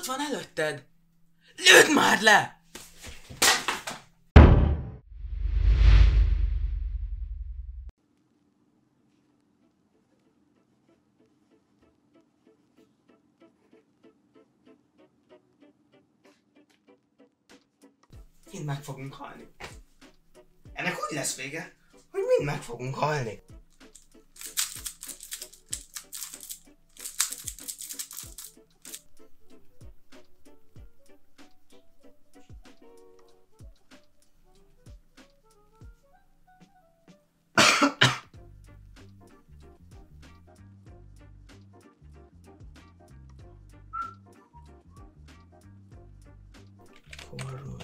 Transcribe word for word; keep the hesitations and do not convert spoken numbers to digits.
van előtted! Lőd már le! Mind meg fogunk halni. Ennek úgy lesz vége, hogy mind meg fogunk halni. Forró